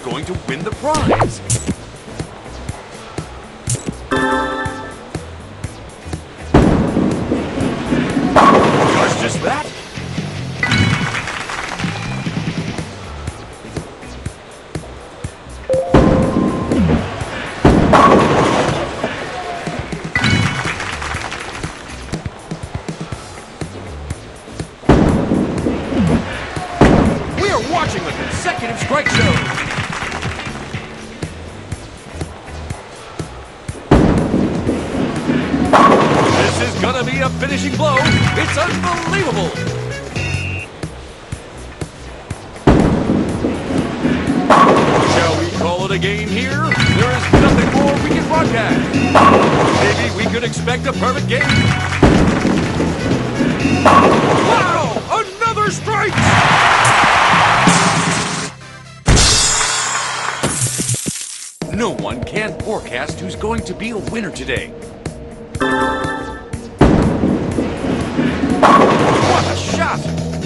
going to win the prize? Does just that? We are watching a consecutive strike show. This is gonna be a finishing blow. It's unbelievable. Shall we call it a game here? There is nothing more we can broadcast. Maybe we could expect a perfect game. Wow! Another strike! No one can forecast who's going to be a winner today. What a shot!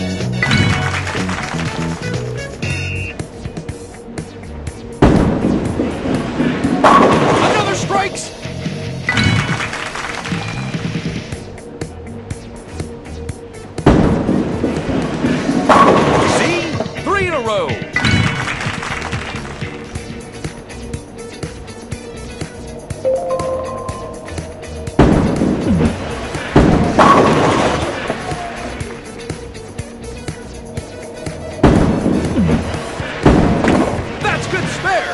Another strikes! See? 3 in a row! That's good spare!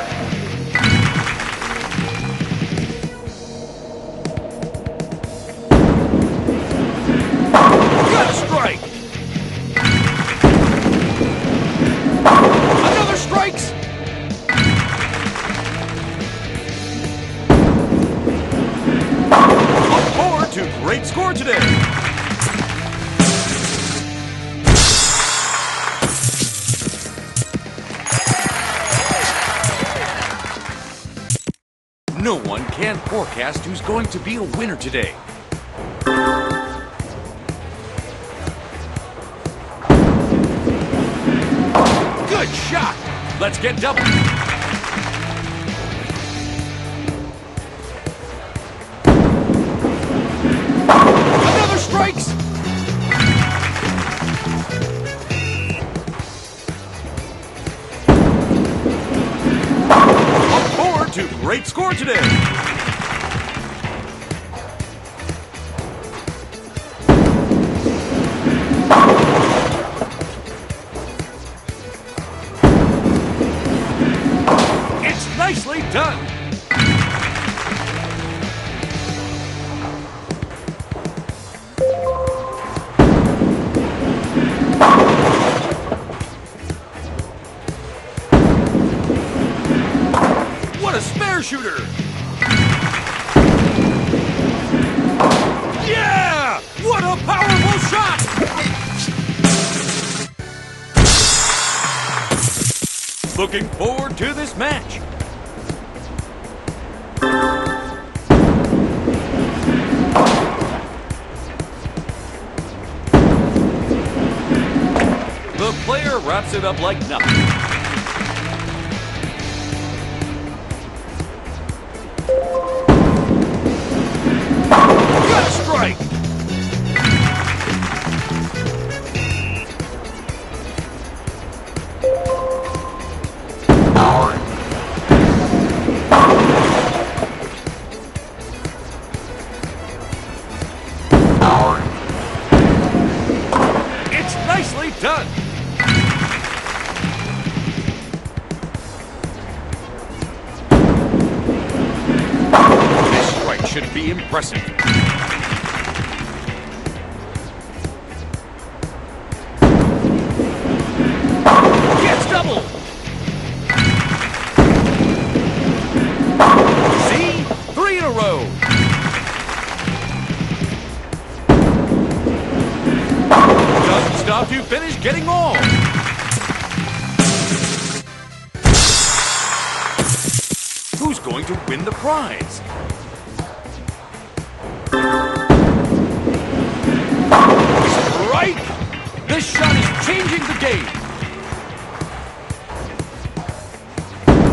Got a strike! Another strikes! Look forward to a great score today! No one can forecast who's going to be a winner today. Good shot! Let's get double. Another strikes! Look forward to great score today. It's nicely done. What a spare shooter! Yeah! What a powerful shot! Looking forward to this match. The player wraps it up like nothing. Got a strike! It's nicely done! This strike should be impressive. Gets double! See? 3 in a row! Doesn't stop to finish getting all! Who's going to win the prize? Strike! This shot is changing the game!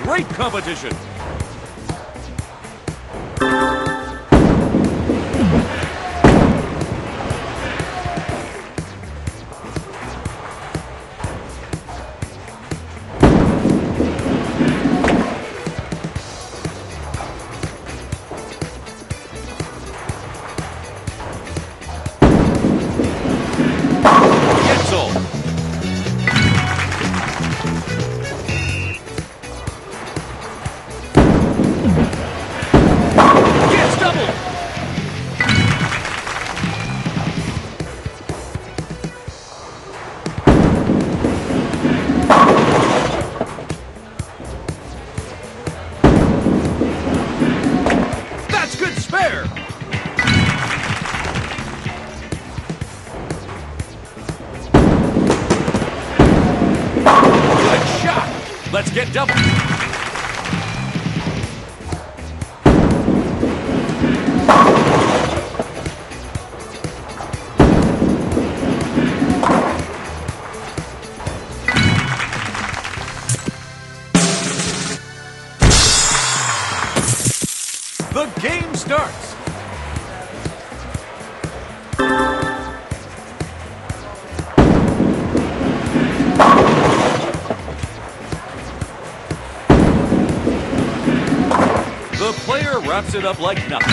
great competition. Let's get double. The game starts. The player wraps it up like nothing.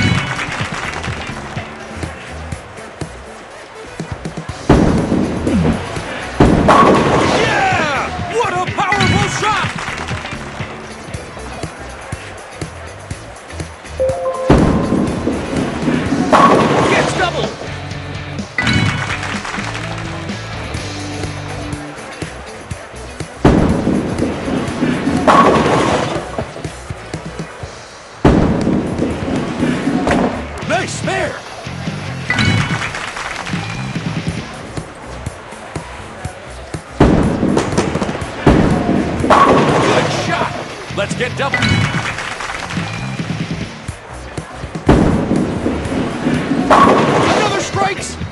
Yeah! What a powerful shot! Gets double! Nice spare! Good shot! Let's get double. Another strikes!